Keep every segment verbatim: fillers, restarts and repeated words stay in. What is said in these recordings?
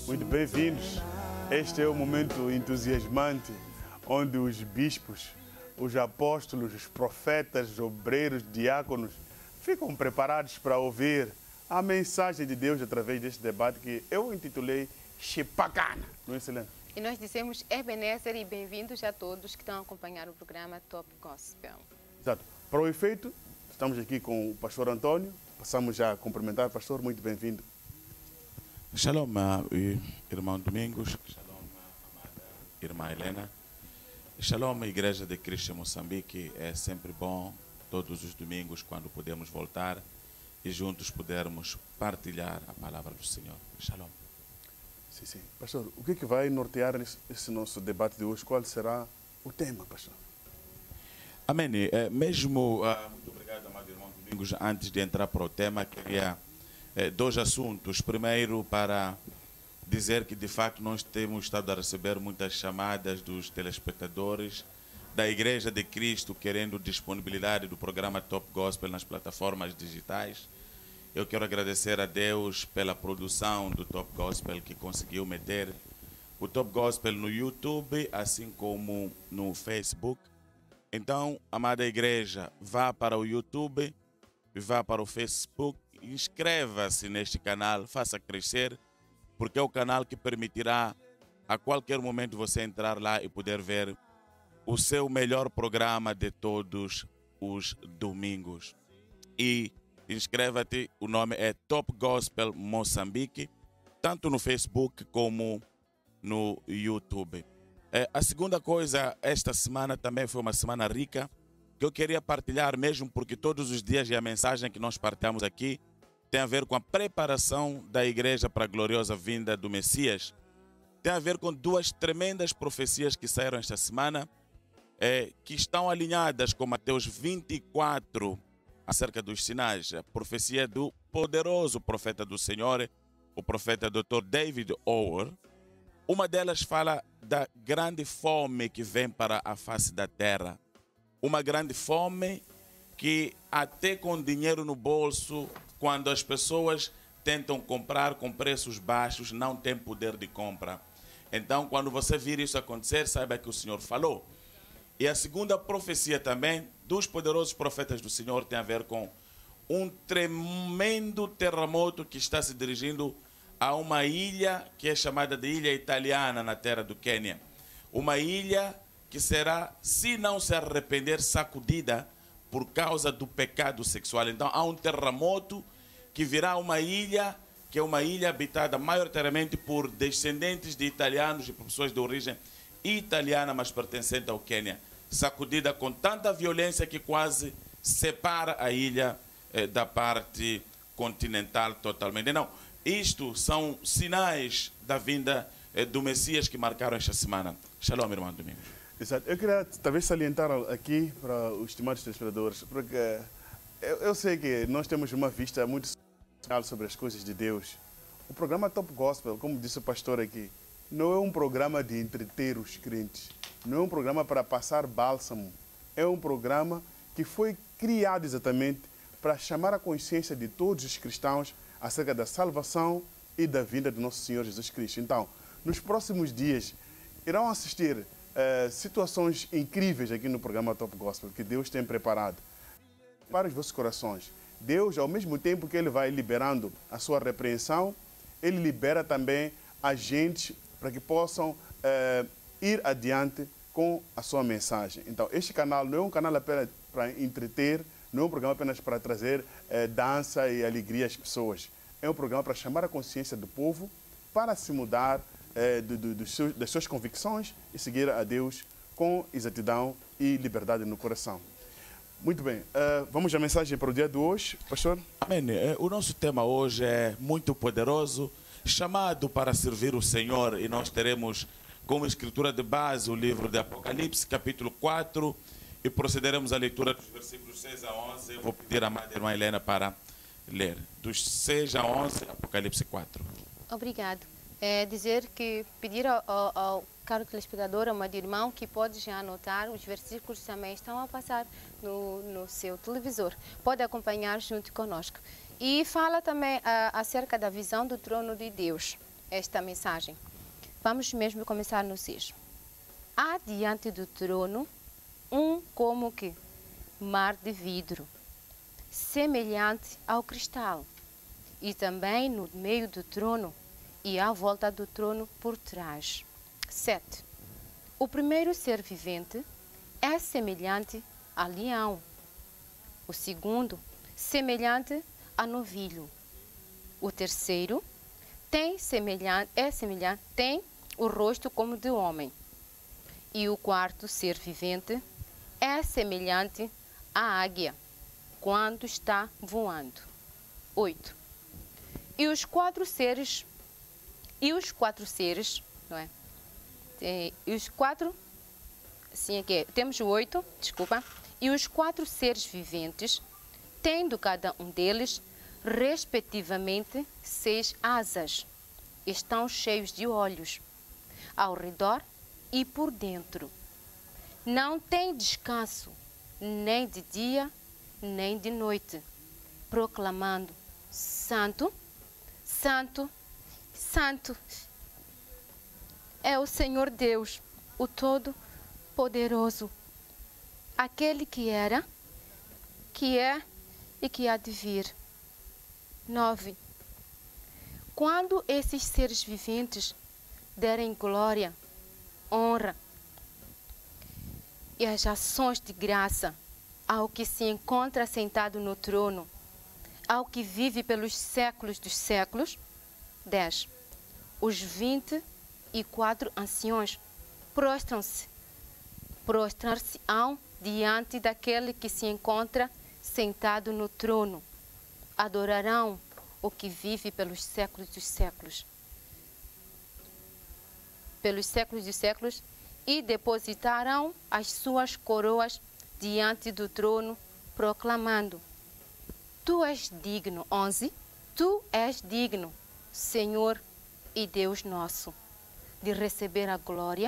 Muito bem-vindos. Este é o momento entusiasmante onde os bispos, os apóstolos, os profetas, os obreiros, diáconos ficam preparados para ouvir a mensagem de Deus através deste debate que eu intitulei Chipacana. Não é, Selena? E nós dissemos Ebenezer e bem-vindos a todos que estão a acompanhar o programa Top Gospel. Exato. Para o efeito, estamos aqui com o pastor Antônio. Passamos já a cumprimentar. Pastor, muito bem-vindo. Shalom, irmão Domingos. Shalom, amada irmã Helena. Shalom, Igreja de Cristo em Moçambique. É sempre bom, todos os domingos, quando podemos voltar e juntos pudermos partilhar a palavra do Senhor. Shalom. Sim, sim. Pastor, o que, é que vai nortear esse, esse nosso debate de hoje? Qual será o tema, pastor? Amém. É, mesmo, uh, muito obrigado, amado irmão Domingos. Antes de entrar para o tema, queria é, dois assuntos. Primeiro, para dizer que, de facto, nós temos estado a receber muitas chamadas dos telespectadores da Igreja de Cristo querendo disponibilidade do programa Top Gospel nas plataformas digitais. Eu quero agradecer a Deus pela produção do Top Gospel, que conseguiu meter o Top Gospel no YouTube, assim como no Facebook. Então, amada igreja, vá para o YouTube, vá para o Facebook, inscreva-se neste canal, faça crescer, porque é o canal que permitirá a qualquer momento você entrar lá e poder ver o seu melhor programa de todos os domingos. E inscreva-te, o nome é Top Gospel Moçambique, tanto no Facebook como no YouTube. É, a segunda coisa, esta semana também foi uma semana rica, que eu queria partilhar mesmo porque todos os dias e a mensagem que nós partilhamos aqui tem a ver com a preparação da igreja para a gloriosa vinda do Messias. Tem a ver com duas tremendas profecias que saíram esta semana, é, que estão alinhadas com Mateus vinte e quatro, acerca dos sinais. A profecia do poderoso profeta do Senhor, o profeta doutor David Ower. Uma delas fala da grande fome que vem para a face da terra. Uma grande fome que até com dinheiro no bolso, quando as pessoas tentam comprar com preços baixos, não tem poder de compra. Então, quando você vir isso acontecer, saiba que o Senhor falou. E a segunda profecia também dos poderosos profetas do Senhor tem a ver com um tremendo terremoto que está se dirigindo a uma ilha que é chamada de Ilha Italiana, na terra do Quênia. Uma ilha que será, se não se arrepender, sacudida por causa do pecado sexual. Então há um terremoto que virá a uma ilha, que é uma ilha habitada maioritariamente por descendentes de italianos e por pessoas de origem italiana, mas pertencente ao Quênia. Sacudida com tanta violência que quase separa a ilha eh, da parte continental totalmente. Não, isto são sinais da vinda eh, do Messias que marcaram esta semana. Shalom, irmão Domingos. Exato. Eu queria talvez salientar aqui para os estimados telespectadores, porque eu, eu sei que nós temos uma vista muito sobre as coisas de Deus. O programa Top Gospel, como disse o pastor aqui, não é um programa de entreter os crentes, não é um programa para passar bálsamo, é um programa que foi criado exatamente para chamar a consciência de todos os cristãos acerca da salvação e da vinda do nosso Senhor Jesus Cristo. Então, nos próximos dias, irão assistir uh, situações incríveis aqui no programa Top Gospel, que Deus tem preparado para os vossos corações. Deus, ao mesmo tempo que Ele vai liberando a sua repreensão, Ele libera também agentes para que possam uh, ir adiante com a sua mensagem. Então, este canal não é um canal apenas para entreter, não é um programa apenas para trazer uh, dança e alegria às pessoas. É um programa para chamar a consciência do povo para se mudar uh, do, do, do seu, das suas convicções e seguir a Deus com exatidão e liberdade no coração. Muito bem, uh, vamos à mensagem para o dia de hoje, pastor? Amém. O nosso tema hoje é muito poderoso, chamado para servir o Senhor, e nós teremos como escritura de base o livro de Apocalipse, capítulo quatro, e procederemos à leitura dos versículos seis a onze. Eu vou pedir à amada irmã Helena para ler. Dos seis a onze, Apocalipse quatro. Obrigado. É dizer que pedir ao, ao, ao caro telespectador, amado irmão, que pode já anotar, os versículos também estão a passar no, no seu televisor. Pode acompanhar junto conosco. E fala também uh, acerca da visão do trono de Deus. esta mensagem. Vamos mesmo começar no seis. Há diante do trono um como que mar de vidro, semelhante ao cristal, e também no meio do trono e à volta do trono por trás. sete. O primeiro ser vivente é semelhante a leão, o segundo semelhante a novilho, o terceiro tem semelhante, é semelhante, tem o rosto como de homem, e o quarto ser vivente é semelhante à águia quando está voando. oito. E os quatro seres, e os quatro seres, não é? E os quatro, assim aqui, é, temos oito, desculpa, e os quatro seres viventes, tendo cada um deles, respectivamente, seis asas, estão cheios de olhos, ao redor e por dentro. Não tem descanso, nem de dia, nem de noite, proclamando: Santo, Santo, Santo é o Senhor Deus, o Todo-Poderoso, aquele que era, que é e que há de vir. nove. Quando esses seres viventes derem glória, honra e as ações de graça ao que se encontra sentado no trono, ao que vive pelos séculos dos séculos. dez. Os vinte e quatro anciões prostram-se, prostrar-se-ão diante daquele que se encontra sentado no trono. Adorarão o que vive pelos séculos dos séculos. Pelos séculos dos séculos, e depositarão as suas coroas diante do trono, proclamando: Tu és digno. onze. Tu és digno, Senhor e Deus nosso, de receber a glória,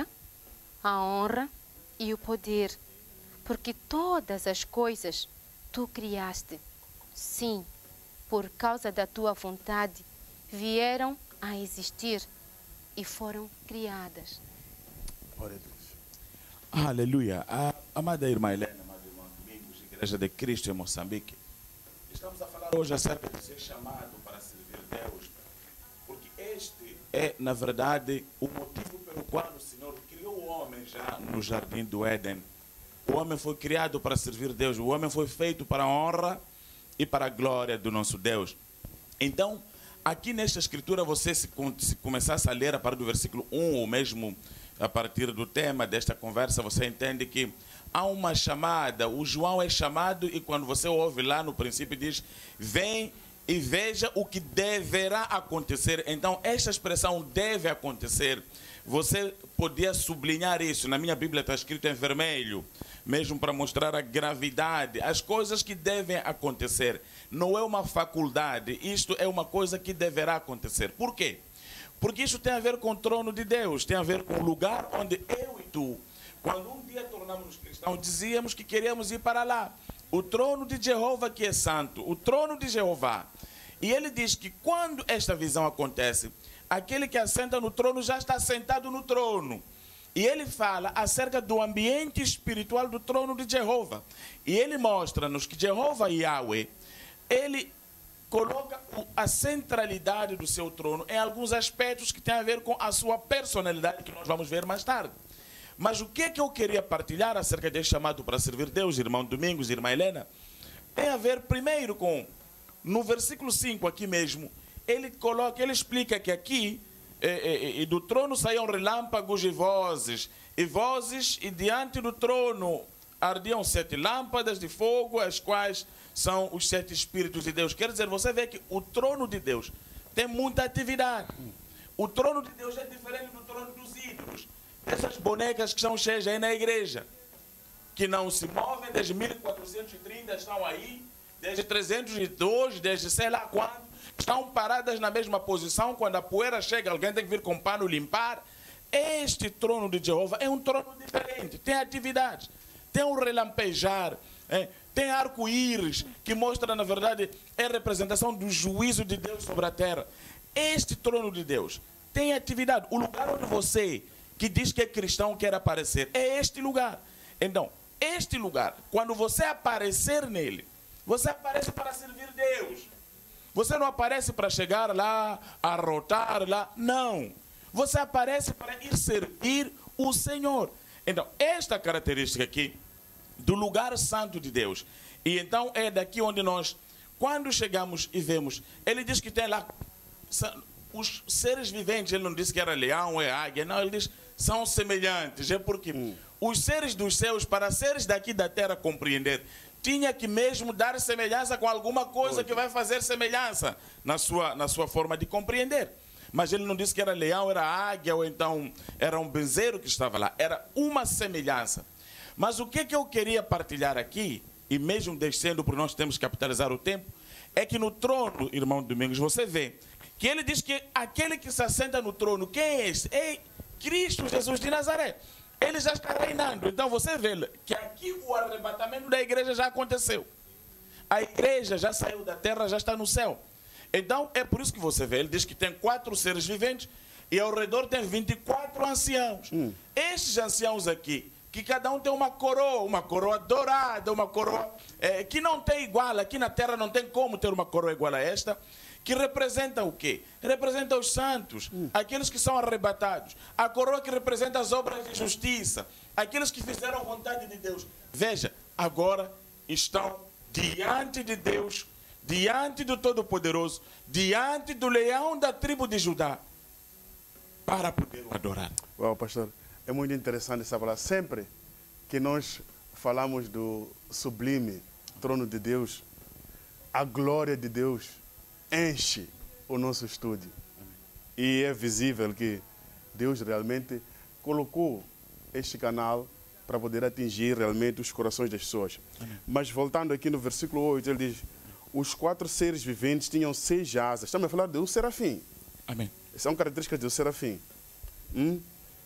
a honra e o poder, porque todas as coisas tu criaste. Sim, por causa da tua vontade, vieram a existir e foram criadas. Glória a Deus. Aleluia. A amada irmã Helena, amada irmã Domingos, Igreja de Cristo em Moçambique, estamos a falar hoje acerca de ser chamado para servir Deus, porque este é, na verdade, o motivo pelo qual o Senhor criou o homem já no jardim do Éden. O homem foi criado para servir Deus, o homem foi feito para a honra e para a glória do nosso Deus. Então, aqui nesta escritura, você se, se começasse a ler a partir do versículo um, ou mesmo a partir do tema desta conversa, você entende que há uma chamada, o João é chamado e quando você ouve lá no princípio diz: vem e veja o que deverá acontecer. Então, esta expressão deve acontecer, você podia sublinhar isso. Na minha Bíblia está escrito em vermelho, mesmo para mostrar a gravidade, as coisas que devem acontecer. Não é uma faculdade, isto é uma coisa que deverá acontecer. Por quê? Porque isso tem a ver com o trono de Deus, tem a ver com o lugar onde eu e tu, quando um dia tornamos cristãos, dizíamos que queríamos ir para lá. O trono de Jeová que é santo, o trono de Jeová. E ele diz que quando esta visão acontece, aquele que assenta no trono já está sentado no trono. E ele fala acerca do ambiente espiritual do trono de Jeová. E ele mostra-nos que Jeová Yahweh, ele coloca a centralidade do seu trono em alguns aspectos que têm a ver com a sua personalidade, que nós vamos ver mais tarde. Mas o que é que eu queria partilhar acerca deste chamado para servir Deus, irmão Domingos, irmã Helena, tem a ver primeiro com, no versículo cinco aqui mesmo, ele coloca, ele explica que aqui, e, e, e do trono saíam relâmpagos e vozes, e vozes, e diante do trono ardiam sete lâmpadas de fogo, as quais são os sete Espíritos de Deus. Quer dizer, você vê que o trono de Deus tem muita atividade. O trono de Deus é diferente do trono dos ídolos. Essas bonecas que são cheias aí na igreja, que não se movem desde mil quatrocentos e trinta, estão aí, desde trezentos e dois, desde sei lá quando, estão paradas na mesma posição, quando a poeira chega, alguém tem que vir com um pano limpar. Este trono de Jeová é um trono diferente, tem atividades, tem um relampejar, é, tem arco-íris, que mostra, na verdade, é a representação do juízo de Deus sobre a terra. Este trono de Deus tem atividade. O lugar onde você, que diz que é cristão, quer aparecer, é este lugar. Então, este lugar, quando você aparecer nele, você aparece para servir Deus. Você não aparece para chegar lá, arrotar lá. Não. Você aparece para ir servir o Senhor. Então, esta característica aqui do lugar santo de Deus. E então é daqui onde nós, quando chegamos e vemos, ele diz que tem lá os seres viventes, ele não disse que era leão, é águia, não, ele diz são semelhantes. É porque hum. os seres dos céus, para seres daqui da terra compreender, tinha que mesmo dar semelhança com alguma coisa que vai fazer semelhança na sua, na sua forma de compreender. Mas ele não disse que era leão, era águia, ou então era um benzeiro que estava lá. Era uma semelhança. Mas o que, que eu queria partilhar aqui, e mesmo descendo, porque nós temos que capitalizar o tempo, é que no trono, irmão Domingos, você vê que ele diz que aquele que se assenta no trono, quem é esse? É Cristo Jesus de Nazaré. Ele já está reinando. Então você vê que aqui o arrebatamento da igreja já aconteceu. A igreja já saiu da terra, já está no céu. Então é por isso que você vê, ele diz que tem quatro seres viventes e ao redor tem vinte e quatro anciãos. Hum. Estes anciãos aqui, que cada um tem uma coroa, uma coroa dourada, uma coroa é, que não tem igual, aqui na terra não tem como ter uma coroa igual a esta, que representa o quê? Representa os santos, hum. aqueles que são arrebatados. A coroa que representa as obras de justiça, aqueles que fizeram a vontade de Deus. Veja, agora estão diante de Deus, diante do Todo-Poderoso, diante do leão da tribo de Judá, para poder o adorar. Uau, pastor, é muito interessante essa palavra. Sempre que nós falamos do sublime trono de Deus, a glória de Deus enche o nosso estúdio. E é visível que Deus realmente colocou este canal para poder atingir realmente os corações das pessoas. Amém. Mas voltando aqui no versículo oito, ele diz: os quatro seres viventes tinham seis asas. Estamos a falar de um serafim. Amém. São características do serafim. Hum?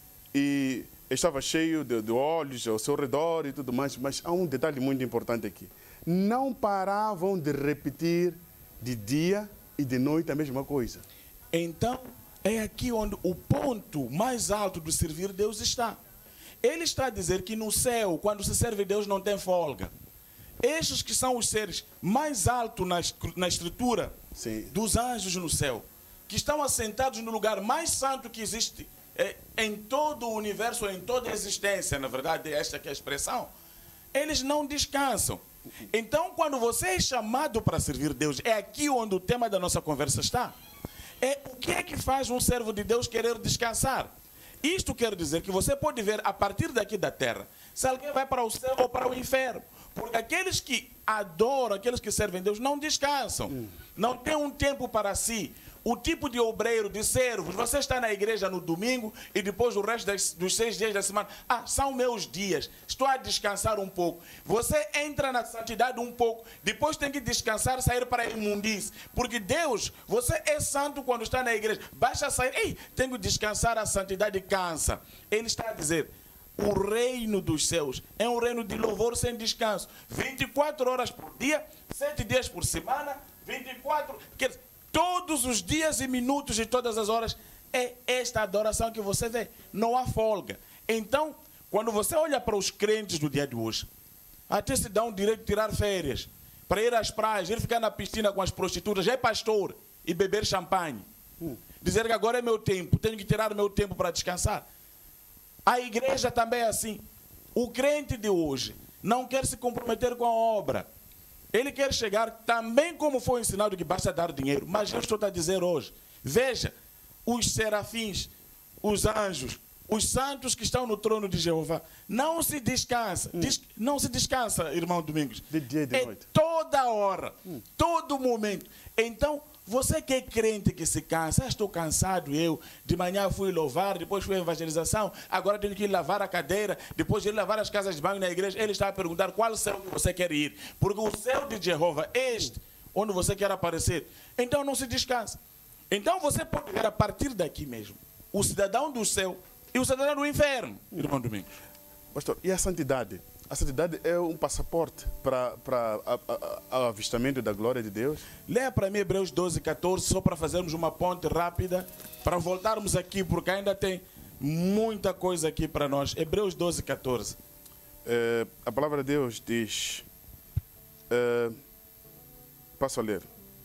E estava cheio de, de olhos ao seu redor e tudo mais. Mas há um detalhe muito importante aqui. Não paravam de repetir de dia e de noite a mesma coisa. Então, é aqui onde o ponto mais alto do servir Deus está. Ele está a dizer que no céu, quando se serve Deus, não tem folga. Estes que são os seres mais altos na, na estrutura Sim. dos anjos no céu, que estão assentados no lugar mais santo que existe é, em todo o universo, em toda a existência, na verdade, esta que é a expressão, eles não descansam. Então, quando você é chamado para servir Deus, é aqui onde o tema da nossa conversa está. É o que é que faz um servo de Deus querer descansar? Isto quer dizer que você pode ver a partir daqui da terra, se alguém vai para o céu ou para o inferno. Porque aqueles que adoram, aqueles que servem Deus, não descansam. Hum. Não tem um tempo para si. O tipo de obreiro, de servos, você está na igreja no domingo e depois o resto das, dos seis dias da semana, ah, são meus dias, estou a descansar um pouco. Você entra na santidade um pouco, depois tem que descansar, sair para a imundície. Porque Deus, você é santo quando está na igreja, basta sair, ei, tenho que descansar, a santidade cansa. Ele está a dizer, o reino dos céus é um reino de louvor sem descanso. vinte e quatro horas por dia, sete dias por semana, vinte e quatro... Quer, todos os dias e minutos de todas as horas é esta adoração que você vê. Não há folga. Então, quando você olha para os crentes do dia de hoje, até se dá um direito de tirar férias, para ir às praias, ir ficar na piscina com as prostitutas, já é pastor, e beber champanhe. Hum. Dizer que agora é meu tempo, tenho que tirar o meu tempo para descansar. A igreja também é assim. O crente de hoje não quer se comprometer com a obra. Ele quer chegar também como foi ensinado que basta dar dinheiro. Mas eu estou a dizer hoje, veja, os serafins, os anjos, os santos que estão no trono de Jeová, não se descansa. Hum. Des, não se descansa, irmão Domingos. De dia e de é noite. Toda hora, hum. todo momento. Então, você que é crente que se cansa, ah, estou cansado eu, de manhã fui louvar, depois fui à evangelização, agora tenho que ir lavar a cadeira, depois ir lavar as casas de banho na igreja. Ele está a perguntar qual céu que você quer ir, porque o céu de Jeová é este, onde você quer aparecer. Então não se descansa. Então você pode ver a partir daqui mesmo, o cidadão do céu e o cidadão do inferno, irmão Domingos. Pastor, e a santidade? A santidade é um passaporte para, para o avistamento da glória de Deus? Leia para mim Hebreus doze, catorze, só para fazermos uma ponte rápida, para voltarmos aqui, porque ainda tem muita coisa aqui para nós. Hebreus doze, catorze. É, a palavra de Deus diz, é, passo a ler.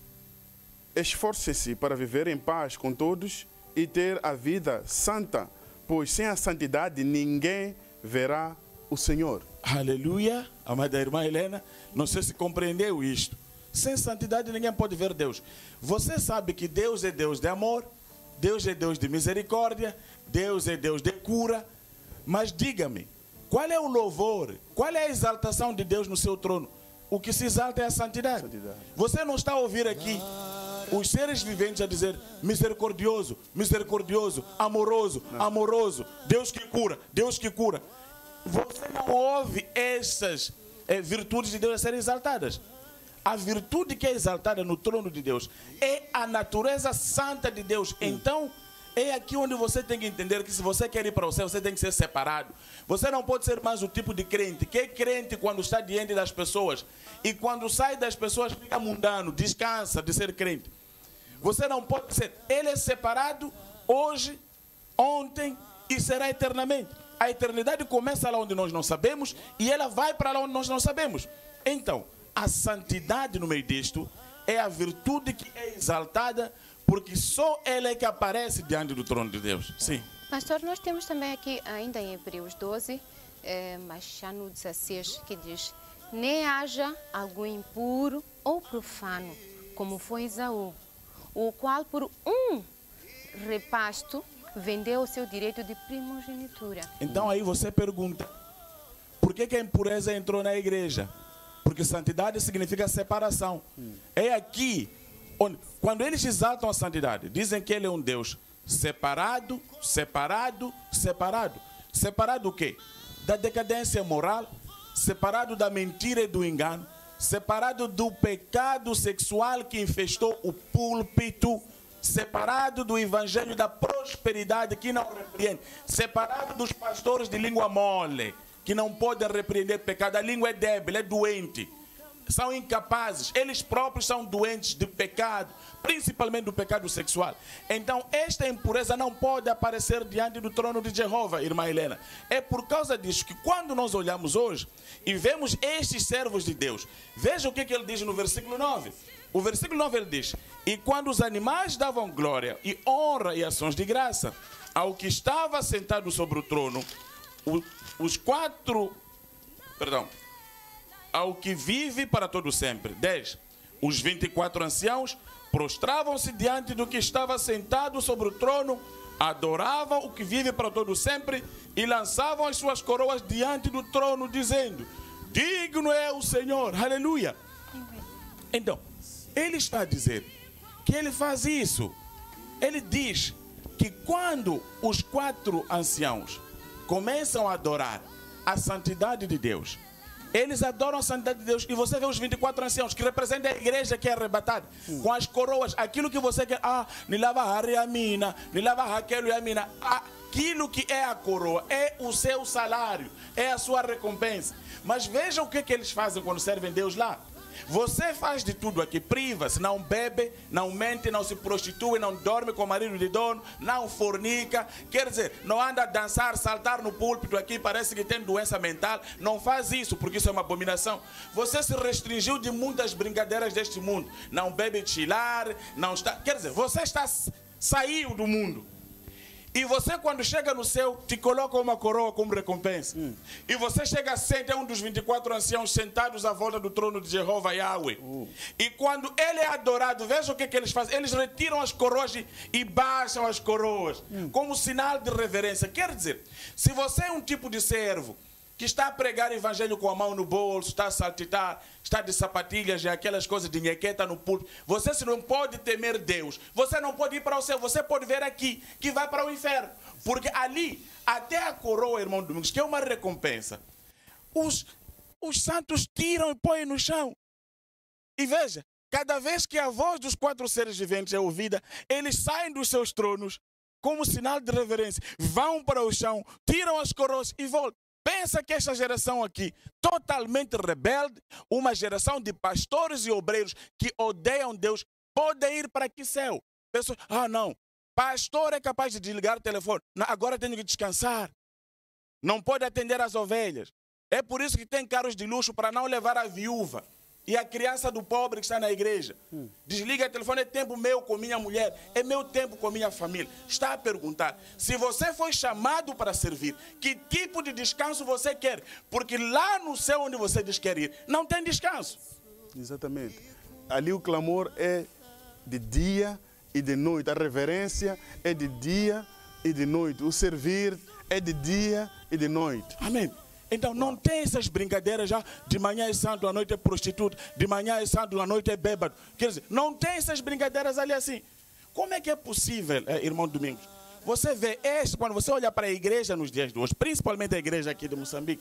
Esforce-se para viver em paz com todos e ter a vida santa, pois sem a santidade ninguém verá o Senhor. Aleluia, amada irmã Helena, não sei se compreendeu isto. Sem santidade ninguém pode ver Deus. Você sabe que Deus é Deus de amor, Deus é Deus de misericórdia, Deus é Deus de cura. Mas diga-me, qual é o louvor, qual é a exaltação de Deus no seu trono? O que se exalta é a santidade. santidade. Você não está a ouvir aqui os seres viventes a dizer misericordioso, misericordioso, amoroso, não. amoroso, Deus que cura, Deus que cura. Você não ouve essas é, virtudes de Deus a serem exaltadas. A virtude que é exaltada no trono de Deus é a natureza santa de Deus. Então, é aqui onde você tem que entender que se você quer ir para o céu, você tem que ser separado. Você não pode ser mais o tipo de crente que é crente quando está diante das pessoas e quando sai das pessoas fica mundano, descansa de ser crente. Você não pode ser. Ele é separado hoje, ontem e será eternamente. A eternidade começa lá onde nós não sabemos e ela vai para lá onde nós não sabemos. Então, a santidade no meio disto é a virtude que é exaltada porque só ela é que aparece diante do trono de Deus. Sim. Pastor, nós temos também aqui, ainda em Hebreus doze, é, mas já no dezesseis, que diz: nem haja algum impuro ou profano, como foi Esaú, o qual por um repasto vendeu o seu direito de primogenitura. Então aí você pergunta, por que, que a impureza entrou na igreja? Porque santidade significa separação. Hum. É aqui, onde, quando eles exaltam a santidade, dizem que ele é um Deus separado, separado, separado. Separado do quê? Da decadência moral, separado da mentira e do engano, separado do pecado sexual que infestou o púlpito, separado do evangelho da prosperidade que não repreende, separado dos pastores de língua mole, que não podem repreender pecado. A língua é débil, é doente, são incapazes, eles próprios são doentes de pecado, principalmente do pecado sexual. Então esta impureza não pode aparecer diante do trono de Jeová, irmã Helena. É por causa disso que quando nós olhamos hoje e vemos estes servos de Deus, veja o que, que ele diz no versículo nove. O versículo nove ele diz: e quando os animais davam glória e honra e ações de graça ao que estava sentado sobre o trono, o, os quatro, perdão, ao que vive para todo sempre. dez. Os vinte e quatro anciãos prostravam-se diante do que estava sentado sobre o trono, adoravam o que vive para todo sempre e lançavam as suas coroas diante do trono, dizendo: digno é o Senhor, aleluia. Então, ele está a dizer que ele faz isso. Ele diz que quando os quatro anciãos começam a adorar a santidade de Deus, eles adoram a santidade de Deus. E você vê os vinte e quatro anciãos que representam a igreja que é arrebatada, hum. com as coroas, aquilo que você quer. Ah, nilava Harry e a mina, nilava Raquel e a mina. Aquilo que é a coroa é o seu salário, é a sua recompensa. Mas veja o que, que eles fazem quando servem Deus lá. Você faz de tudo aqui, priva-se, não bebe, não mente, não se prostitui, não dorme com o marido de dono, não fornica, quer dizer, não anda a dançar, saltar no púlpito aqui, parece que tem doença mental, não faz isso, porque isso é uma abominação. Você se restringiu de muitas brincadeiras deste mundo, não bebe chilar, não está, quer dizer, você está, saiu do mundo. E você, quando chega no céu, te coloca uma coroa como recompensa. Hum. E você chega a ser um dos vinte e quatro anciãos sentados à volta do trono de Jeová Yahweh. Uh. E quando ele é adorado, veja o que, que eles fazem. Eles retiram as coroas e, e baixam as coroas, hum. como sinal de reverência. Quer dizer, se você é um tipo de servo que está a pregar o evangelho com a mão no bolso, está a saltitar, está de sapatilhas e aquelas coisas de nhequeta no púlpito, você se não pode temer Deus, você não pode ir para o céu, você pode ver aqui que vai para o inferno. Porque ali, até a coroa, irmão Domingos, que é uma recompensa, os, os santos tiram e põem no chão. E veja, cada vez que a voz dos quatro seres viventes é ouvida, eles saem dos seus tronos como sinal de reverência, vão para o chão, tiram as coroas e voltam. pensa que esta geração aqui, totalmente rebelde, uma geração de pastores e obreiros que odeiam Deus, pode ir para que céu? Pessoas, ah não, pastor é capaz de desligar o telefone, não, agora tenho que descansar. Não pode atender as ovelhas. É por isso que tem carros de luxo para não levar a viúva e a criança do pobre que está na igreja. Hum. Desliga o telefone, é tempo meu com minha mulher, é meu tempo com minha família. Está a perguntar, se você foi chamado para servir, que tipo de descanso você quer? Porque lá no céu onde você diz quer ir, não tem descanso. Exatamente. Ali o clamor é de dia e de noite. A reverência é de dia e de noite. O servir é de dia e de noite. Amém. Então não tem essas brincadeiras já, de manhã é santo, à noite é prostituto, de manhã é santo, à noite é bêbado. Quer dizer, não tem essas brincadeiras ali assim. Como é que é possível, eh, irmão Domingos? Você vê, este, quando você olha para a igreja nos dias de hoje, principalmente a igreja aqui de Moçambique,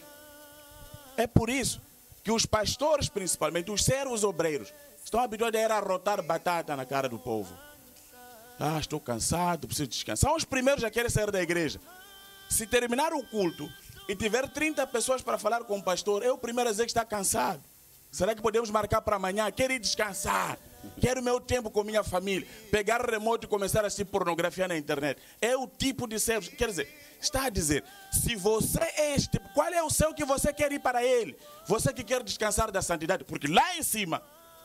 é por isso que os pastores, principalmente, os servos obreiros, estão habituados a ir arrotar batata na cara do povo. Ah, estou cansado, preciso descansar. São os primeiros a querer sair da igreja. Se terminar o culto e tiver trinta pessoas para falar com o pastor, é o primeiro a dizer que está cansado. Será que podemos marcar para amanhã? Quero ir descansar. Quero meu tempo com minha família. Pegar remoto e começar a assistir pornografia na internet. É o tipo de servo. Quer dizer, está a dizer, se você é este tipo, qual é o céu que você quer ir para ele? Você que quer descansar da santidade. Porque lá em cima,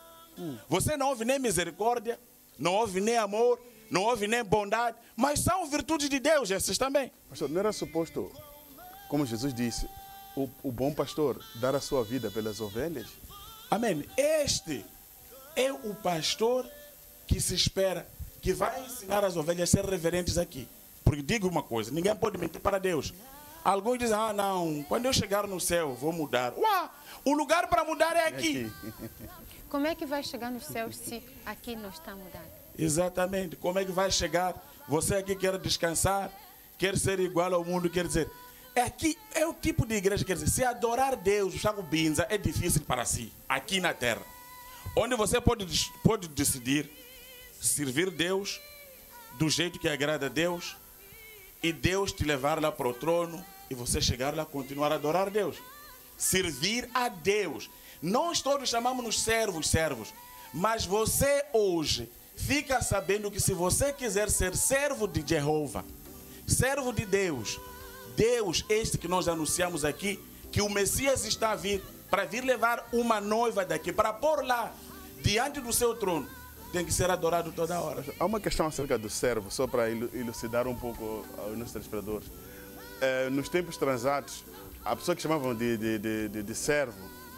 você não ouve nem misericórdia, não ouve nem amor, não ouve nem bondade, mas são virtudes de Deus essas também. Pastor, não era suposto, como Jesus disse, o, o bom pastor dar a sua vida pelas ovelhas? Amém. Este é o pastor que se espera, que vai ensinar as ovelhas a ser reverentes aqui. Porque digo uma coisa, ninguém pode mentir para Deus. Alguns dizem, ah não, quando eu chegar no céu vou mudar. Uau, o lugar para mudar é aqui. É aqui. Como é que vai chegar no céu se aqui não está mudado? Exatamente. Como é que vai chegar? Você aqui quer descansar, quer ser igual ao mundo, quer dizer, é aqui é o tipo de igreja, quer dizer, se adorar Deus, o Chaco Binza, é difícil para si, aqui na terra. Onde você pode, pode decidir servir Deus do jeito que agrada a Deus e Deus te levar lá para o trono e você chegar lá e continuar a adorar Deus. Servir a Deus. Nós todos chamamos-nos servos, servos, mas você hoje fica sabendo que se você quiser ser servo de Jeová, servo de Deus, Deus, este que nós anunciamos aqui, que o Messias está a vir, para vir levar uma noiva daqui, para pôr lá, diante do seu trono, tem que ser adorado toda hora. Há uma questão acerca do servo, só para elucidar um pouco aos nossos telespectadores. É, nos tempos transatos, a pessoa que chamavam de, de, de, de, de servo,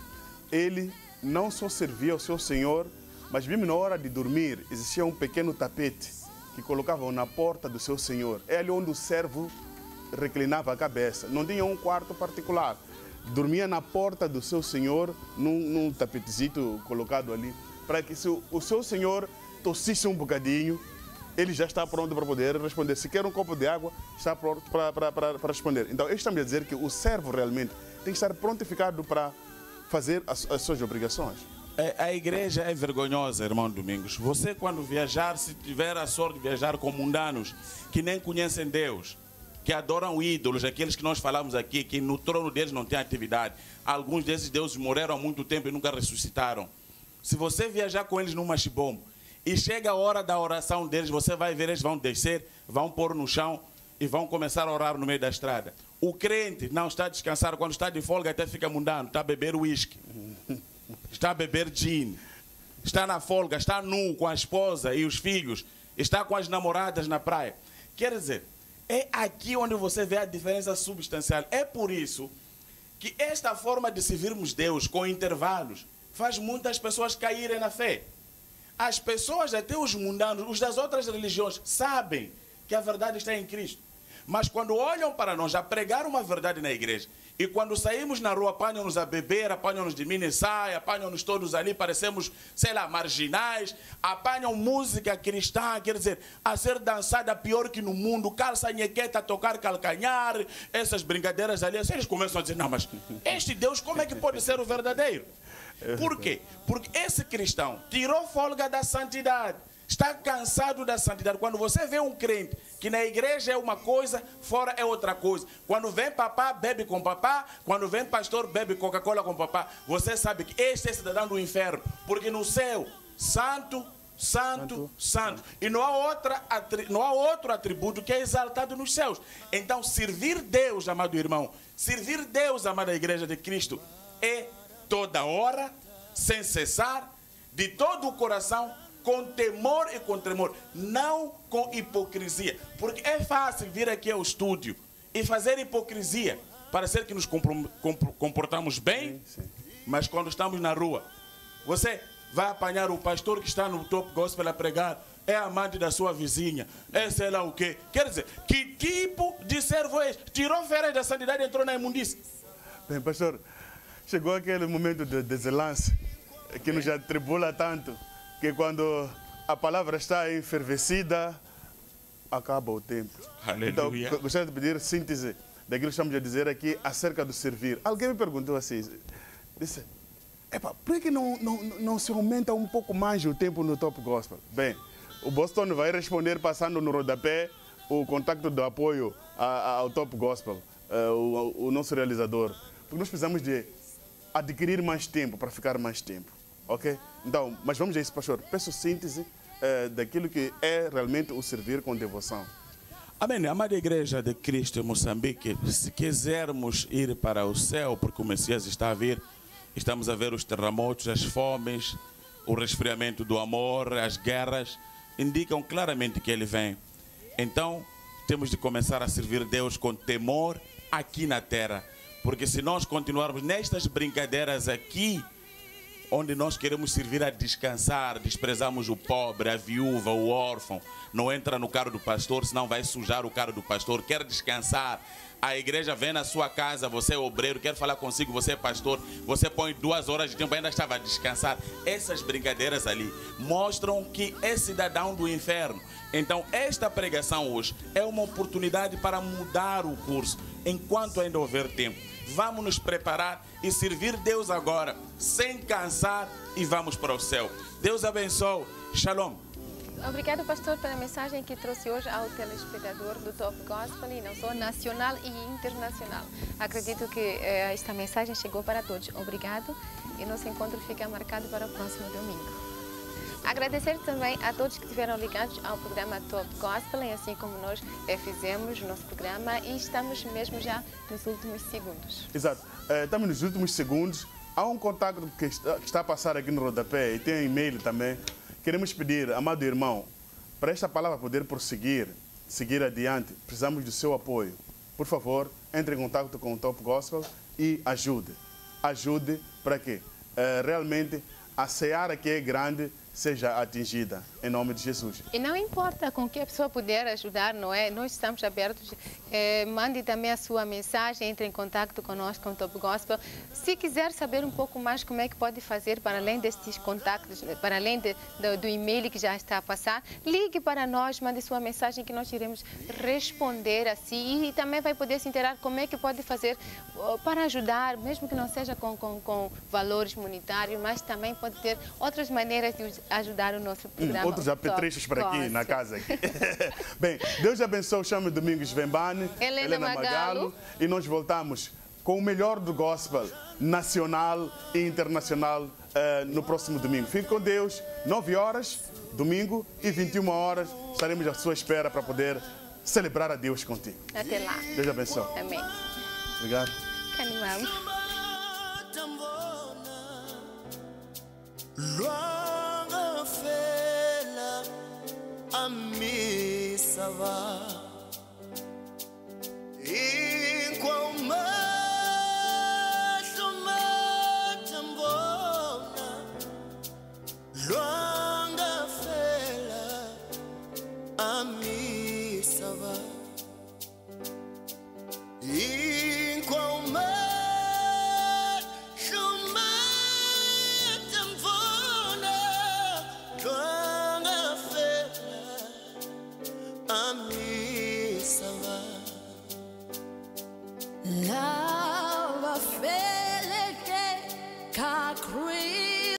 ele não só servia ao seu senhor, mas mesmo na hora de dormir, existia um pequeno tapete que colocavam na porta do seu senhor. É ali onde o servo reclinava a cabeça. Não tinha um quarto particular. Dormia na porta do seu senhor, num, num tapetezito colocado ali, para que se o, o seu senhor tossisse um bocadinho, ele já está pronto para poder responder. Se quer um copo de água, está pronto para, para, para, para responder. Então, isto está-me a dizer que o servo realmente tem que estar prontificado para fazer as, as suas obrigações. A igreja é vergonhosa, irmão Domingos. Você, quando viajar, se tiver a sorte de viajar com mundanos que nem conhecem Deus, que adoram ídolos, aqueles que nós falamos aqui, que no trono deles não tem atividade. Alguns desses deuses morreram há muito tempo e nunca ressuscitaram. Se você viajar com eles no machibombo e chega a hora da oração deles, você vai ver, eles vão descer, vão pôr no chão e vão começar a orar no meio da estrada. O crente não está a descansar, quando está de folga até fica mundano, está a beber uísque, está a beber gin, está na folga, está nu com a esposa e os filhos, está com as namoradas na praia. Quer dizer, é aqui onde você vê a diferença substancial. É por isso que esta forma de servirmos Deus com intervalos faz muitas pessoas caírem na fé. As pessoas, até os mundanos, os das outras religiões, sabem que a verdade está em Cristo. Mas quando olham para nós a pregar uma verdade na igreja, e quando saímos na rua, apanham-nos a beber, apanham-nos de mini saia, apanham-nos todos ali, parecemos, sei lá, marginais, apanham música cristã, quer dizer, a ser dançada pior que no mundo, calça nhequeta, tocar calcanhar, essas brincadeiras ali, assim, eles começam a dizer, não, mas este Deus, como é que pode ser o verdadeiro? Por quê? Porque esse cristão tirou folga da santidade, está cansado da santidade. Quando você vê um crente que na igreja é uma coisa, fora é outra coisa. Quando vem papá, bebe com papá. Quando vem pastor, bebe Coca-Cola com papá. Você sabe que este é cidadão do inferno. Porque no céu, santo, santo, santo. santo. E não há, outra, não há outro atributo que é exaltado nos céus. Então, servir Deus, amado irmão, servir Deus, amada igreja de Cristo, é toda hora, sem cessar, de todo o coração, com temor e com tremor, não com hipocrisia. Porque é fácil vir aqui ao estúdio e fazer hipocrisia, parecer que nos comportamos bem, sim, sim. Mas quando estamos na rua, você vai apanhar o pastor que está no Top Gospel a pregar, é amante da sua vizinha, é sei lá o quê. Quer dizer, que tipo de servo é este? Tirou férias da santidade e entrou na imundícia. Bem, pastor, chegou aquele momento de deselance que nos atribula tanto, que quando a palavra está enfervecida, acaba o tempo. Aleluia. Então, gostaria de pedir síntese daquilo que estamos a dizer aqui acerca do servir. Alguém me perguntou assim, disse, epa, por que não, não, não se aumenta um pouco mais o tempo no Top Gospel? Bem, o Boston vai responder passando no rodapé o contacto de apoio a, a, ao Top Gospel, uh, o, o nosso realizador. Porque nós precisamos de adquirir mais tempo para ficar mais tempo. Ok? Então, mas vamos a isso, pastor. Peço síntese eh, daquilo que é realmente o servir com devoção. Amém. Amada Igreja de Cristo em Moçambique, se quisermos ir para o céu, porque o Messias está a vir, estamos a ver os terremotos, as fomes, o resfriamento do amor, as guerras, indicam claramente que ele vem. Então, temos de começar a servir Deus com temor aqui na terra. Porque se nós continuarmos nestas brincadeiras aqui, onde nós queremos servir a descansar, desprezamos o pobre, a viúva, o órfão, não entra no carro do pastor, senão vai sujar o carro do pastor, quer descansar. A igreja vem na sua casa, você é obreiro, quer falar consigo, você é pastor, você põe duas horas de tempo, ainda estava a descansar. Essas brincadeiras ali mostram que é cidadão do inferno. Então, esta pregação hoje é uma oportunidade para mudar o curso, enquanto ainda houver tempo. Vamos nos preparar e servir Deus agora, sem cansar, e vamos para o céu. Deus abençoe. Shalom. Obrigado, pastor, pela mensagem que trouxe hoje ao telespectador do Top Gospel, e não só nacional e internacional. Acredito que eh, esta mensagem chegou para todos. Obrigado, e nosso encontro fica marcado para o próximo domingo. Agradecer também a todos que estiveram ligados ao programa Top Gospel, e assim como nós eh, fizemos o nosso programa, e estamos mesmo já nos últimos segundos. Exato. Eh, estamos nos últimos segundos. Há um contato que está, que está a passar aqui no rodapé e tem um e-mail também. Queremos pedir, amado irmão, para esta palavra poder prosseguir, seguir adiante, precisamos do seu apoio. Por favor, entre em contato com o Top Gospel e ajude. Ajude para que eh, realmente a seara que é grande seja atingida, em nome de Jesus. E não importa com que a pessoa puder ajudar, não é? Nós estamos abertos. Eh, mande também a sua mensagem, entre em contato conosco com o Top Gospel. Se quiser saber um pouco mais como é que pode fazer para além destes contactos, para além de, do, do e-mail que já está a passar, ligue para nós, mande sua mensagem que nós iremos responder assim, e também vai poder se inteirar como é que pode fazer para ajudar, mesmo que não seja com, com, com valores monetários, mas também pode ter outras maneiras de ajudar o nosso programa. Hum, outros apetrechos para aqui, na casa. Aqui. Bem, Deus abençoe o Chame Domingos Vembane, Helena, Helena Magalo, Magalo, e nós voltamos com o melhor do gospel nacional e internacional uh, no próximo domingo. Fique com Deus, nove horas, domingo, e vinte e uma horas, estaremos à sua espera para poder celebrar a Deus contigo. Até lá. Deus abençoe. Amém. Obrigado. Canimamos. Luanga fela amisava